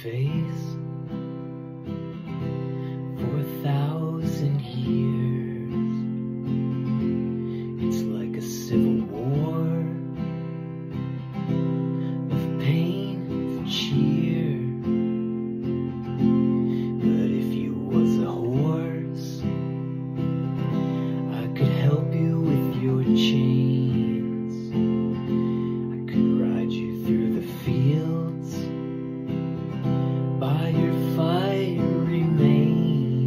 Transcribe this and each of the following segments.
face for 1,000 years. It's like a civil war of pain with cheer. But if you was a horse, I could help you with your chains. I could ride you through the fields by your fiery mane.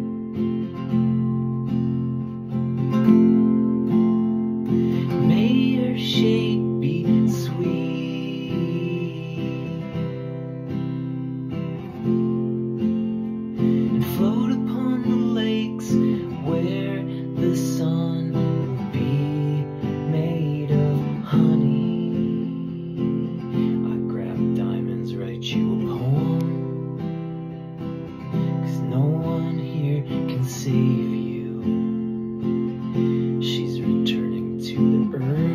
May your shape be sweet and float upon the lakes where the sun will be made of honey. I grab diamonds, write you a poem, 'cause no one here can save you. She's returning to the earth.